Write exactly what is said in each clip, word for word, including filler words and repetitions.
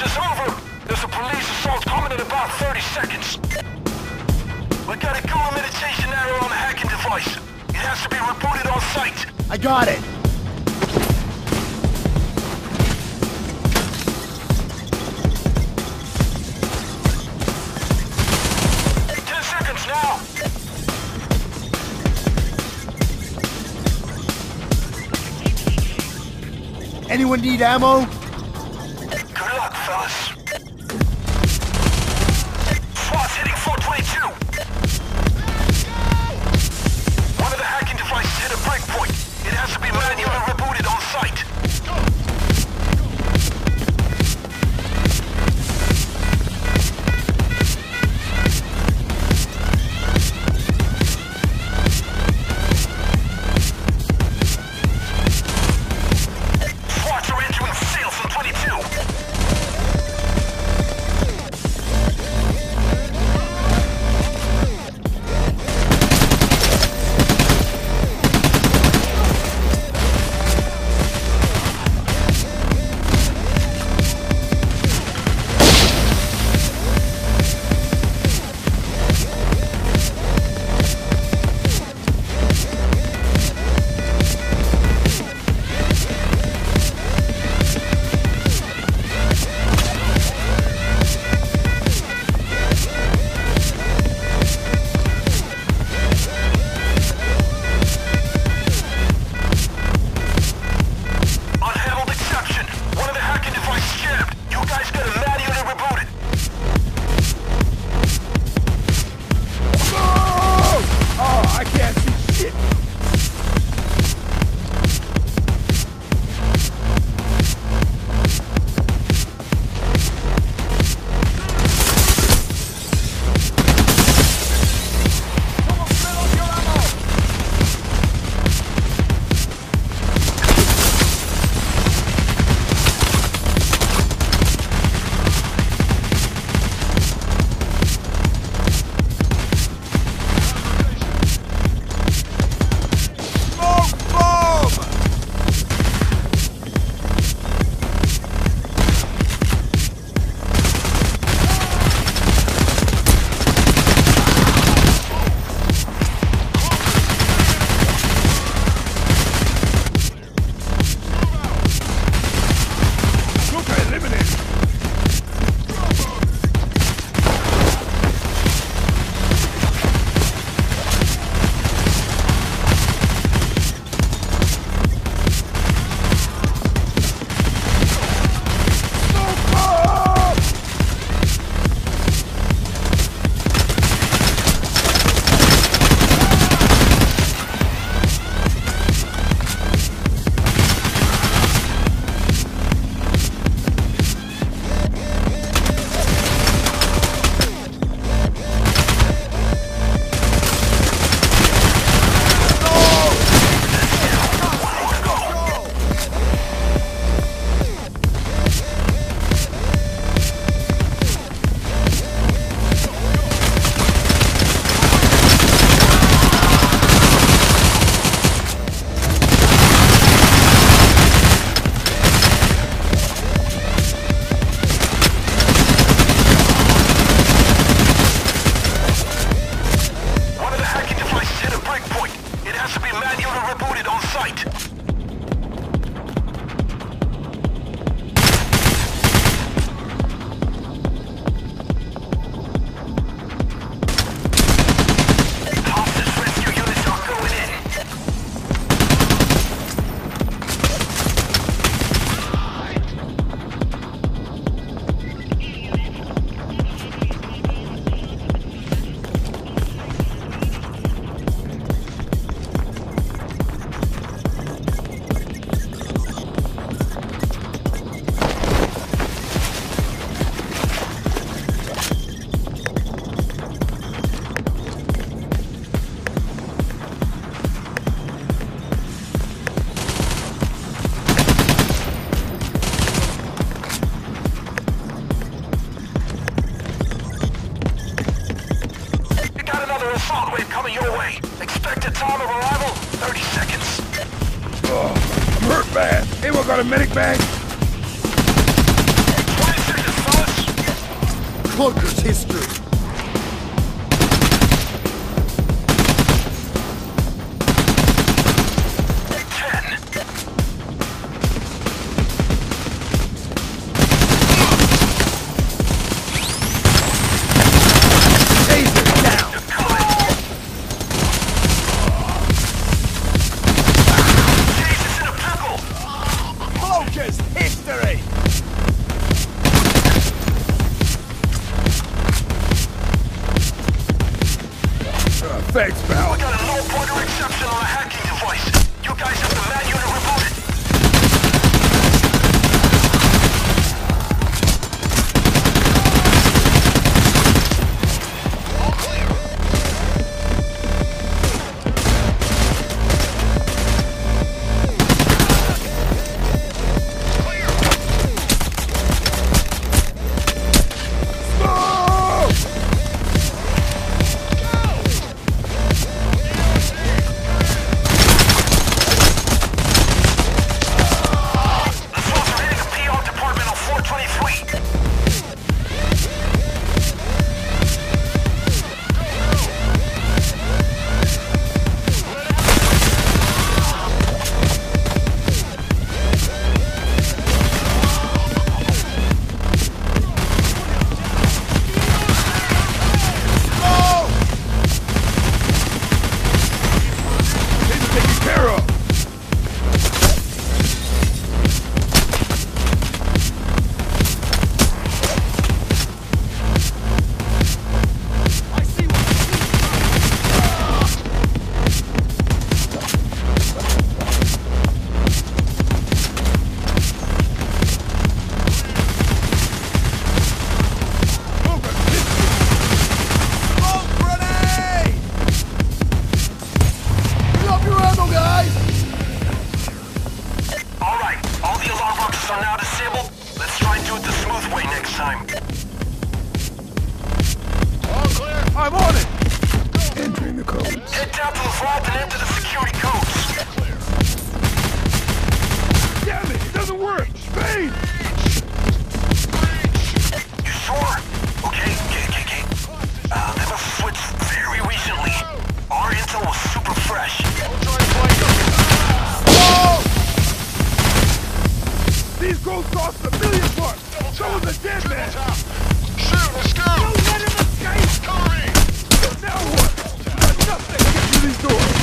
is over. There's a police assault coming in about thirty seconds. We got a Guru meditation error on the hacking device. It has to be rebooted on site. I got it. Ten seconds now. Anyone need ammo? Good luck, fellas. SWAT's hitting four twenty-two. One of the hacking devices hit a breakpoint. It has to be manually rebooted on site. SWATs are entering sales in twenty-two. Unhandled exception. One of the hacking devices jammed. You guys gotta manually reboot it. Oh! Oh, I can't see shit. One of the hacking devices hit a breakpoint. It has to be manually rebooted on site. Hostage rescue units are going in. Assault wave coming your way. Expected time of arrival, thirty seconds. Oh, I'm hurt bad. Anyone got a medic bag? twenty seconds Clunker's history. Thanks, pal. We got a null pointer exception on a hacking device. You guys have to manually reboot it. All clear. I'm on it! Entering the codes. Head down to the vault and enter the security codes. Damn it! It doesn't work! Speed! You sure? Okay, okay, okay, okay. Uh, they must have switched very recently. Our intel was super fresh. Whoa! These ghosts cost a million bucks! So was a dead man! Shoot, let's go! Don't let him escape! Hurry! Now what? Got nothing to get through these doors!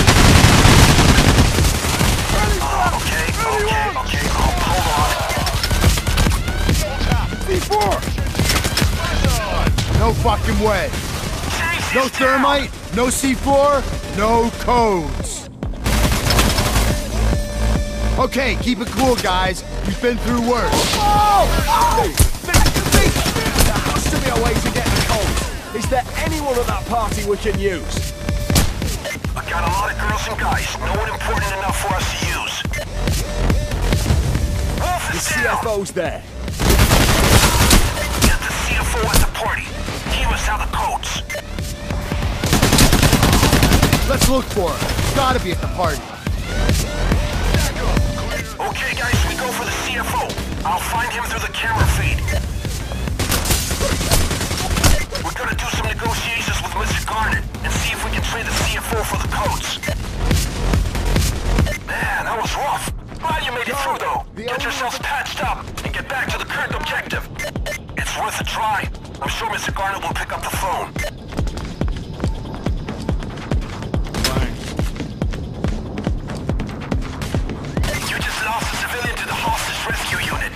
Uh, okay, okay, okay, oh, hold on. C four! No fucking way! No thermite, no C four, no codes! Okay, keep it cool, guys. We've been through worse. Oh! Oh! There has to be a way to get the codes. Is there anyone at that party we can use? I got a lot of girls and guys. No one important enough for us to use. Wolf The is C down. F O's there. Get the C F O at the party. He must have the codes. Let's look for him. He's gotta be at the party. Okay, guys, we go for the C F O. I'll find him through the camera feed. We're gonna do some negotiations with Mister Garnet and see if we can trade the C F O for the codes. Man, that was rough. Glad you made it through, though. Get yourselves patched up and get back to the current objective. It's worth a try. I'm sure Mister Garnet will pick up the phone. You just lost a civilian to the hostage rescue unit.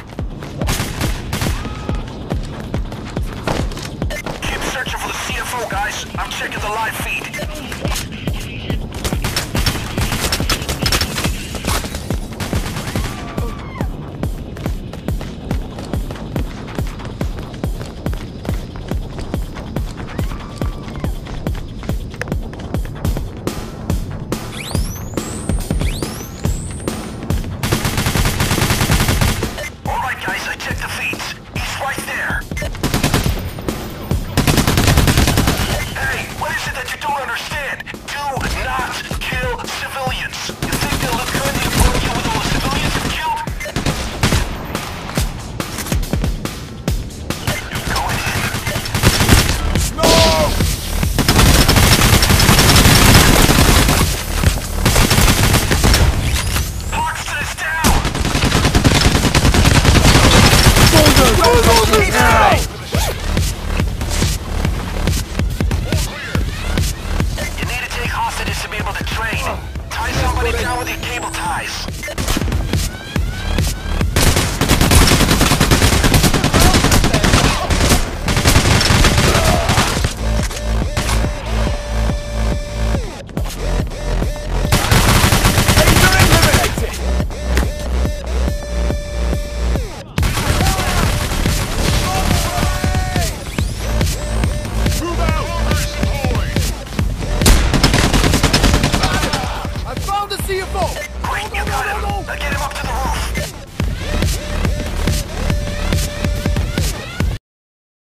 Keep searching for the C F O, guys. I'm checking the live feed. All right, guys, I checked the feeds.